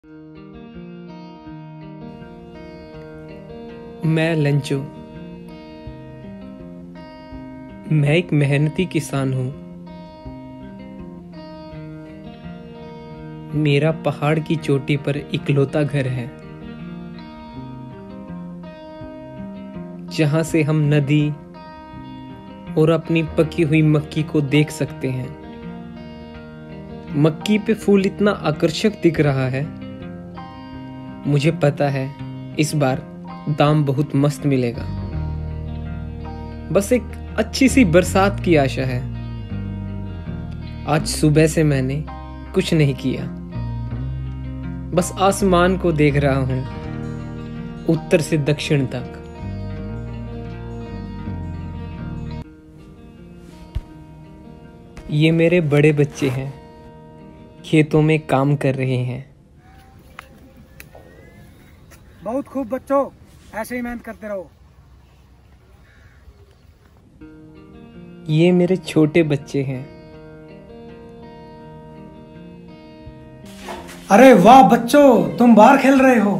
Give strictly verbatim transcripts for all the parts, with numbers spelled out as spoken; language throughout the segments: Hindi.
मैं लंचो। मैं एक मेहनती किसान हूं। मेरा पहाड़ की चोटी पर इकलौता घर है, जहां से हम नदी और अपनी पकी हुई मक्की को देख सकते हैं। मक्की पे फूल इतना आकर्षक दिख रहा है, मुझे पता है इस बार दाम बहुत मस्त मिलेगा। बस एक अच्छी सी बरसात की आशा है। आज सुबह से मैंने कुछ नहीं किया, बस आसमान को देख रहा हूं, उत्तर से दक्षिण तक। ये मेरे बड़े बच्चे हैं, खेतों में काम कर रहे हैं। बहुत खूब बच्चों, ऐसे ही मेहनत करते रहो। ये मेरे छोटे बच्चे हैं। अरे वाह बच्चों, तुम बाहर खेल रहे हो।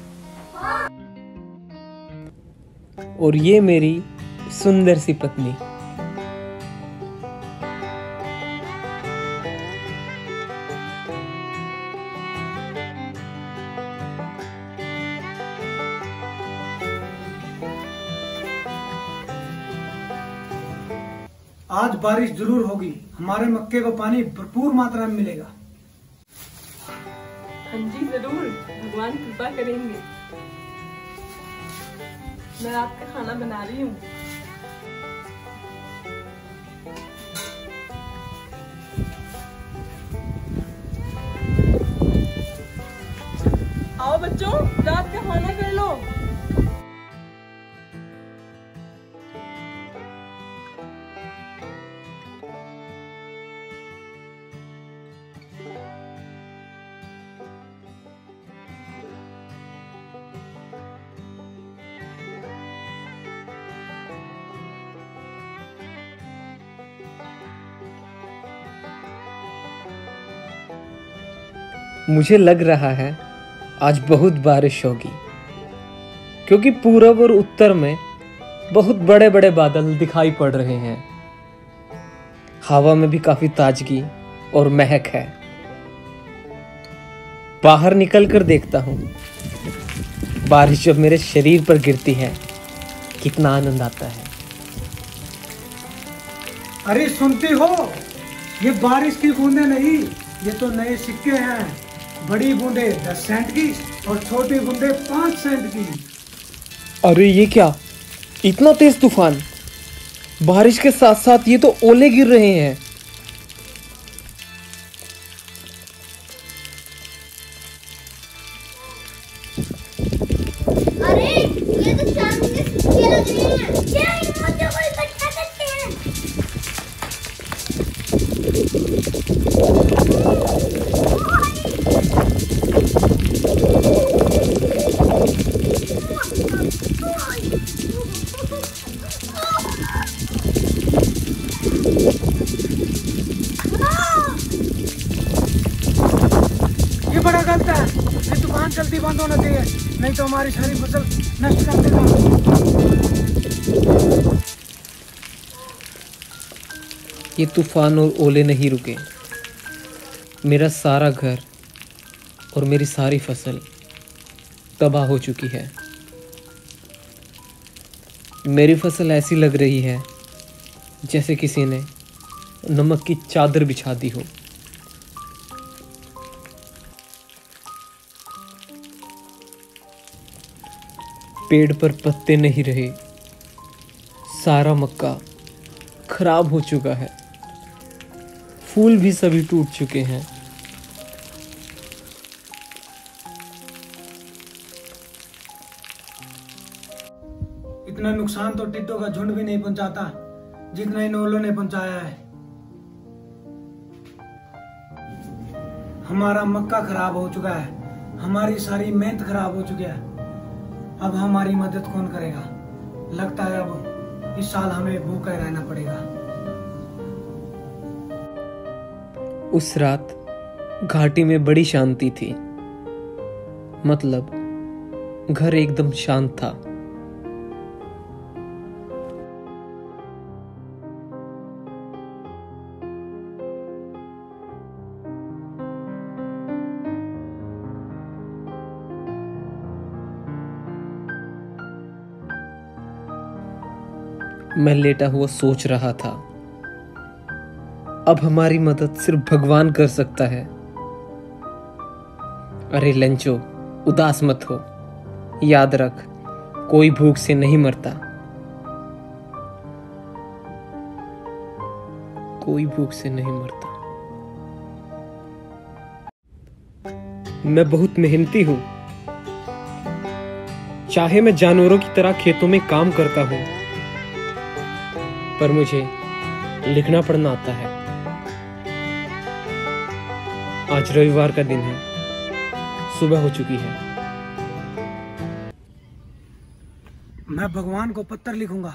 और ये मेरी सुंदर सी पत्नी। आज बारिश जरूर होगी, हमारे मक्के को पानी भरपूर मात्रा में मिलेगा। हाँ जी जरूर, भगवान कृपा करेंगे। मैं आपका खाना बना रही हूँ। आओ बच्चों, रात का खाना कर लो। मुझे लग रहा है आज बहुत बारिश होगी, क्योंकि पूरब और उत्तर में बहुत बड़े बड़े बादल दिखाई पड़ रहे हैं। हवा में भी काफी ताजगी और महक है। बाहर निकलकर देखता हूँ, बारिश जब मेरे शरीर पर गिरती है कितना आनंद आता है। अरे सुनती हो, ये बारिश की बूंदे नहीं, ये तो नए सिक्के हैं। बड़ी बूंदे दस सेंट की और छोटी बूंदे पांच सेंट की। अरे ये क्या, इतना तेज तूफान! बारिश के साथ साथ ये तो ओले गिर रहे हैं। अरे ये तो चांदी के सिक्के लग रहे हैं। क्या इन मुद्दों को इकट्ठा करते हैं? ये बड़ा गलत है, ये तूफान जल्दी बंद होना चाहिए, नहीं तो हमारी सारी फसल नष्ट कर देगा। ये तूफान और ओले नहीं रुके, मेरा सारा घर और मेरी सारी फसल तबाह हो चुकी है। मेरी फसल ऐसी लग रही है जैसे किसी ने नमक की चादर बिछा दी हो। पेड़ पर पत्ते नहीं रहे, सारा मक्का खराब हो चुका है, फूल भी सभी टूट चुके हैं। इतना नुकसान तो टिड्डों का झुंड भी नहीं पहुंचाता जितना इन ओलों ने पहुंचाया है। हमारा मक्का खराब हो चुका है, हमारी सारी मेहनत खराब हो चुकी है। अब हमारी मदद कौन करेगा? लगता है अब इस साल हमें भूखा रहना पड़ेगा। उस रात घाटी में बड़ी शांति थी। मतलब घर एकदम शांत था। मैं लेटा हुआ सोच रहा था, अब हमारी मदद सिर्फ भगवान कर सकता है। अरे लंचो, उदास मत हो, याद रख कोई भूख से नहीं मरता, कोई भूख से नहीं मरता। मैं बहुत मेहनती हूं, चाहे मैं जानवरों की तरह खेतों में काम करता हूं, पर मुझे लिखना पढ़ना आता है। आज रविवार का दिन है, सुबह हो चुकी है। मैं भगवान को पत्र लिखूंगा।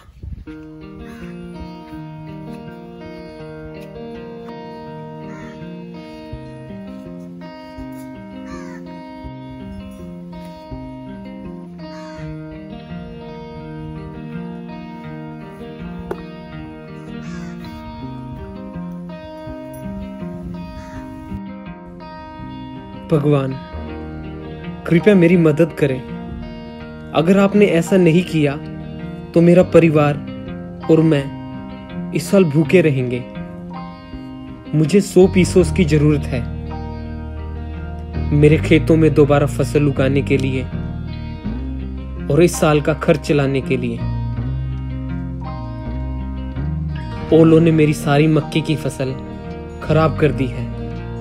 भगवान, कृपया मेरी मदद करें। अगर आपने ऐसा नहीं किया तो मेरा परिवार और मैं इस साल भूखे रहेंगे। मुझे सौ पीसों की जरूरत है मेरे खेतों में दोबारा फसल उगाने के लिए और इस साल का खर्च चलाने के लिए। ओलों ने मेरी सारी मक्के की फसल खराब कर दी है।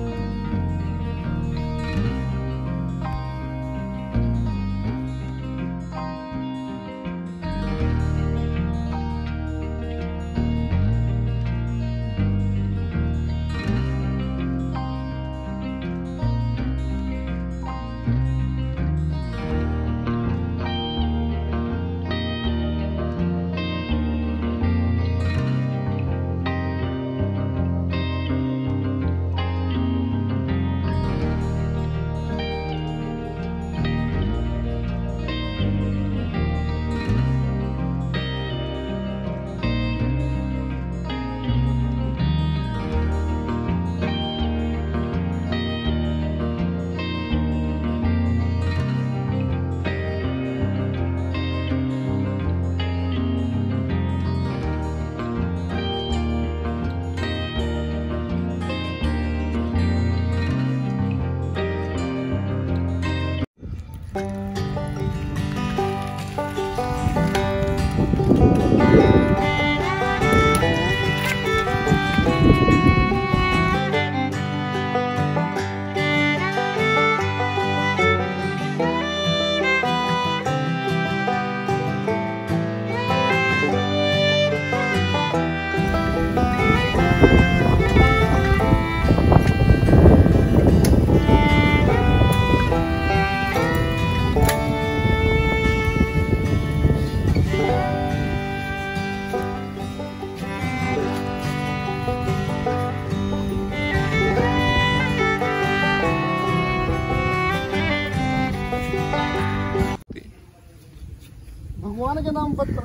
भगवान के नाम पत्र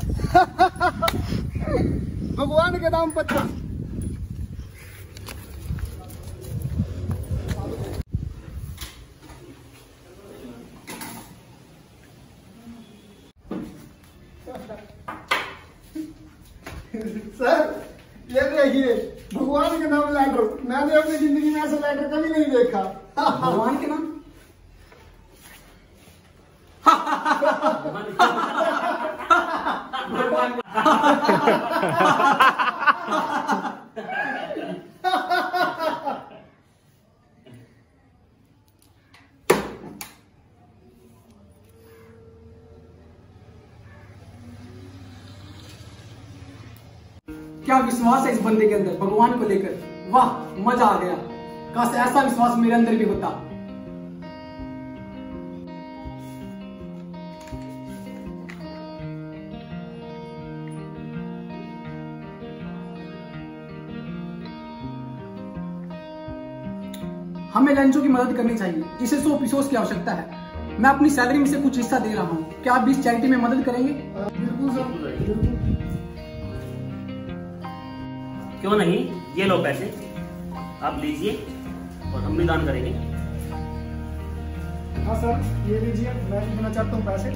भगवान के नाम पत्र। सर ये देखिए भगवान के नाम लेटर। मैंने अपनी जिंदगी में ऐसा लेटर कभी नहीं देखा। भगवान के नाम क्या विश्वास है इस बंदे के अंदर भगवान को लेकर। वाह, मजा आ गया। काश ऐसा विश्वास मेरे अंदर भी होता। हमें लंचों की मदद करनी चाहिए, इसे सौ पीसोस की आवश्यकता है। मैं अपनी सैलरी में से कुछ हिस्सा दे रहा हूँ, क्या आप भी इस चैरिटी में मदद करेंगे? बिल्कुल सर, बिल्कुल। क्यों नहीं, ये लो पैसे, आप लीजिए और हम भी दान करेंगे। हाँ सर, ये लीजिए, मैं भी देना चाहता हूँ पैसे।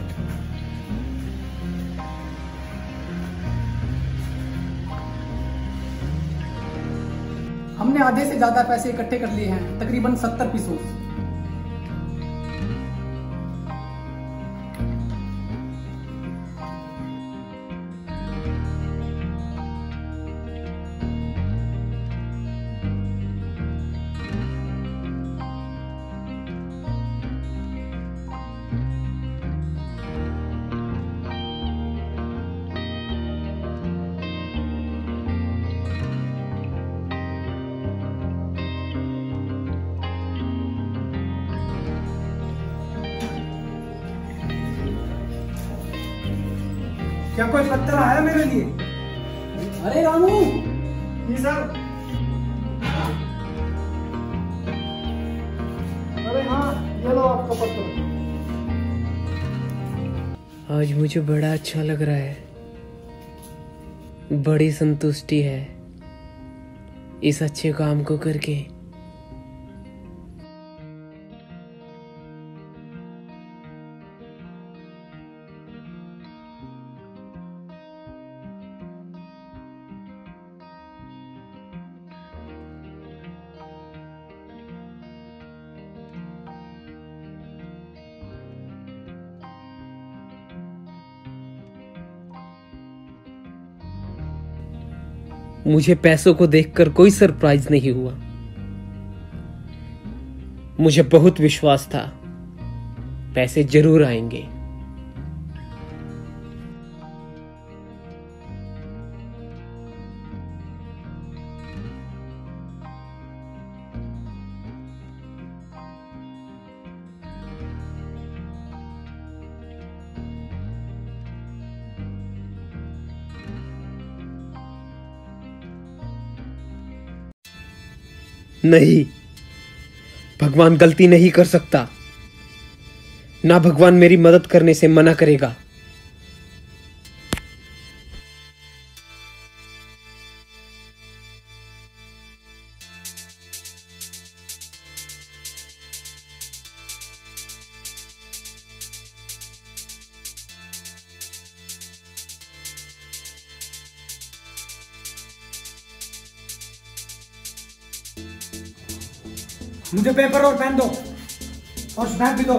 हमने आधे से ज्यादा पैसे इकट्ठे कर लिए हैं, तकरीबन सत्तर पीसोस। क्या कोई पत्थर आया मेरे लिए? अरे रामू, जी सर। अरे हाँ, ये लो आपका पत्थर। आज मुझे बड़ा अच्छा लग रहा है, बड़ी संतुष्टि है इस अच्छे काम को करके। मुझे पैसों को देखकर कोई सरप्राइज नहीं हुआ। मुझे बहुत विश्वास था पैसे जरूर आएंगे। नहीं, भगवान गलती नहीं कर सकता, ना भगवान मेरी मदद करने से मना करेगा। मुझे पेपर और पेन दो और स्नैप भी दो।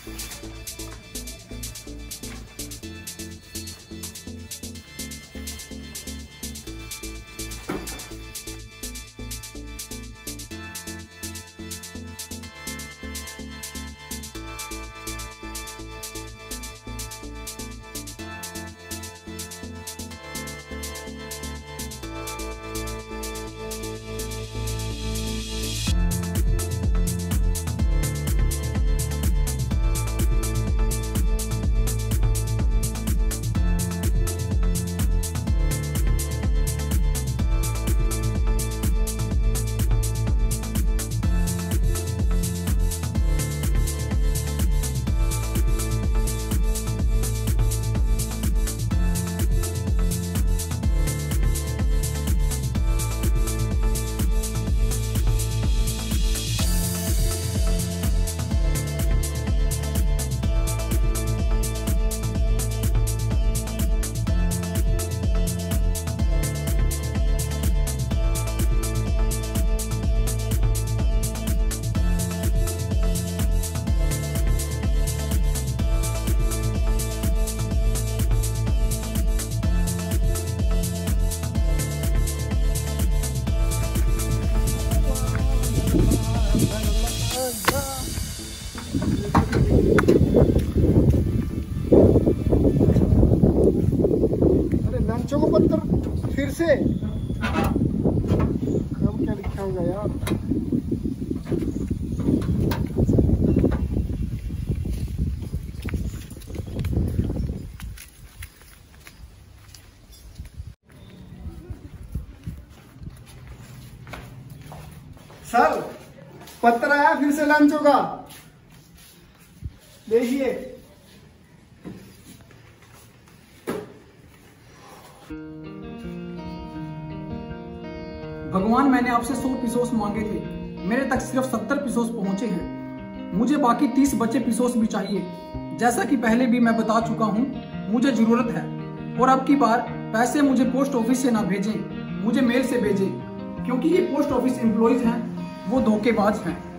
बच्चों को पत्थर फिर से हम क्या लिखा होगा यार। सर पत्थर आया फिर से लंचों का। देखिए भगवान, मैंने आपसे सौ पीसोस मांगे थे, मेरे तक सिर्फ सत्तर पीसोस पहुंचे हैं। मुझे बाकी तीस बचे पीसोस भी चाहिए। जैसा कि पहले भी मैं बता चुका हूं, मुझे जरूरत है। और अब की बार पैसे मुझे पोस्ट ऑफिस से ना भेजें, मुझे मेल से भेजें, क्योंकि ये पोस्ट ऑफिस एम्प्लॉइज हैं, वो धोखेबाज हैं।